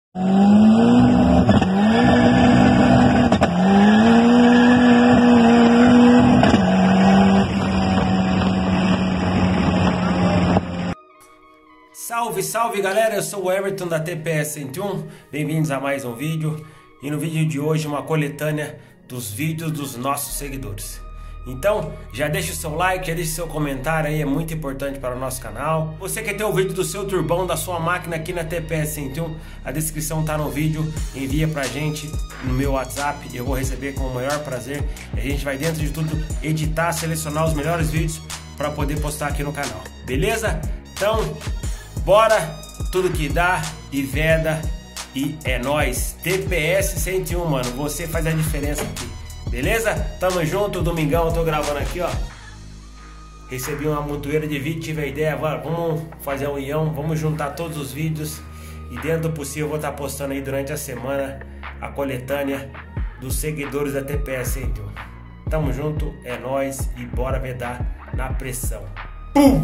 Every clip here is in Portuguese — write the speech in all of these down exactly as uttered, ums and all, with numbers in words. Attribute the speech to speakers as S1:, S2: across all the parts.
S1: Salve, salve galera, eu sou o Everton da T P S cento e um, bem-vindos a mais um vídeo. E no vídeo de hoje uma coletânea dos vídeos dos nossos seguidores. Então já deixa o seu like, já deixa o seu comentário aí, é muito importante para o nosso canal. Você quer ter o vídeo do seu turbão, da sua máquina aqui na T P S cento e um, a descrição tá no vídeo, envia pra gente no meu WhatsApp, eu vou receber com o maior prazer. E a gente vai dentro de tudo editar, selecionar os melhores vídeos para poder postar aqui no canal, beleza? Então bora, tudo que dá e veda, e é nóis. T P S cento e um, mano, você faz a diferença aqui, beleza? Tamo junto, domingão eu tô gravando aqui, ó. Recebi uma montoeira de vídeo, tive a ideia, vamos fazer um ião, vamos juntar todos os vídeos. E dentro do possível eu vou estar postando aí durante a semana a coletânea dos seguidores da T P S cento e um. Tamo junto, é nóis e bora vedar na pressão. Pum!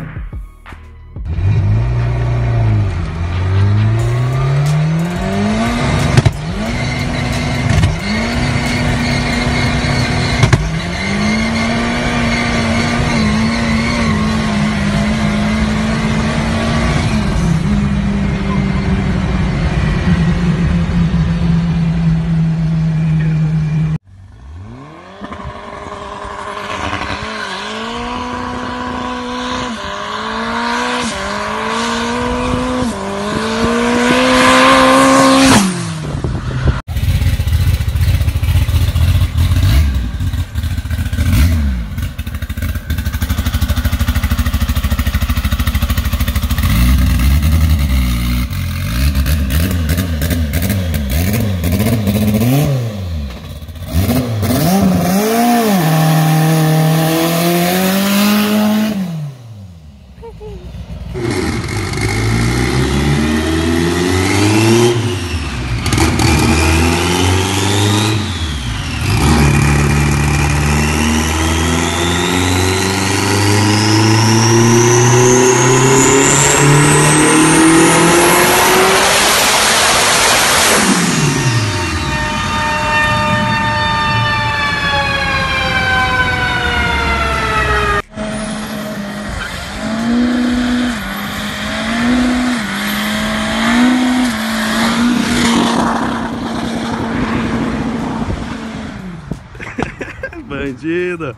S2: Bandida.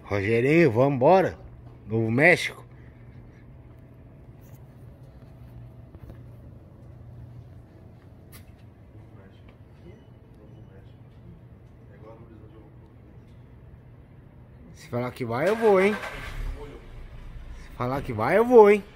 S2: Rogerinho, vamos embora. Novo México. Se falar que vai, eu vou, hein? Se falar que vai, eu vou, hein?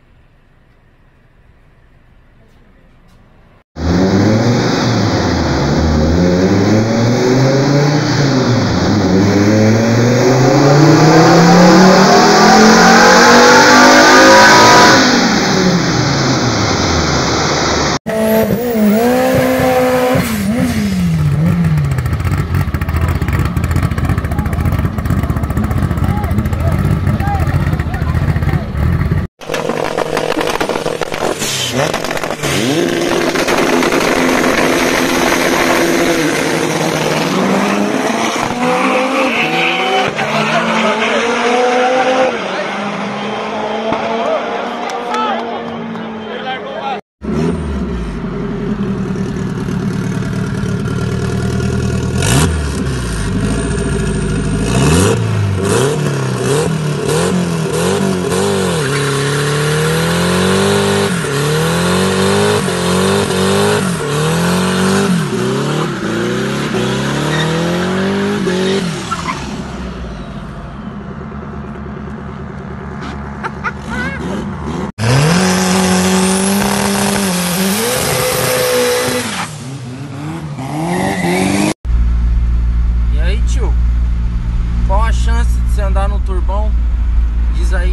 S3: Qual a chance de você andar no turbão? Diz aí.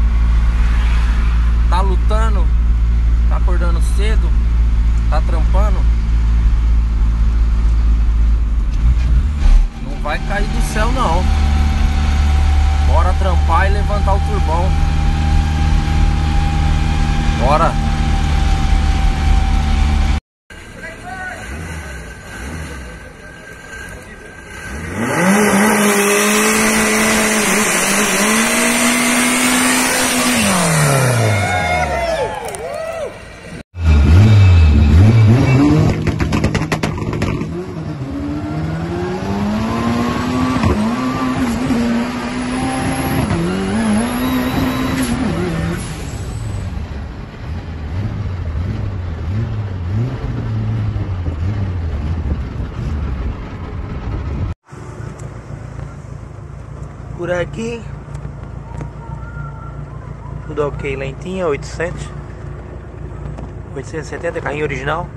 S3: Tá lutando? Tá acordando cedo? Tá trampando? Não vai cair do céu não. Bora trampar e levantar o turbão. Bora. Por aqui tudo ok, lentinha, oitocentos oitocentos e setenta, carrinho original.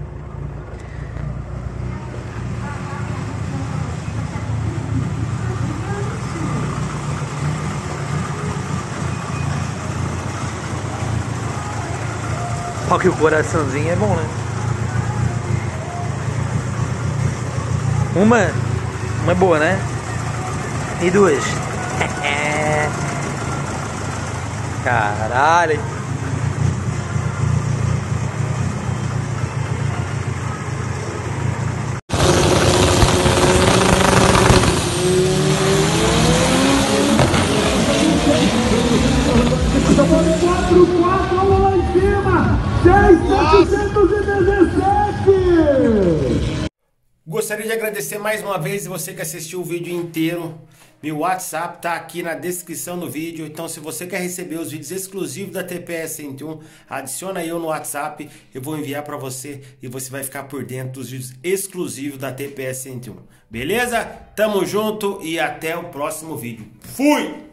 S3: Só que o coraçãozinho é bom, né? Uma, uma é boa, né? E duas. Caralho.
S4: quatro, quatro lá em cima. seis mil setecentos e dezessete.
S1: Gostaria de agradecer mais uma vez você que assistiu o vídeo inteiro. Meu WhatsApp tá aqui na descrição do vídeo, então se você quer receber os vídeos exclusivos da T P S cento e um, adiciona eu no WhatsApp, eu vou enviar para você e você vai ficar por dentro dos vídeos exclusivos da T P S cento e um. Beleza? Tamo junto e até o próximo vídeo. Fui!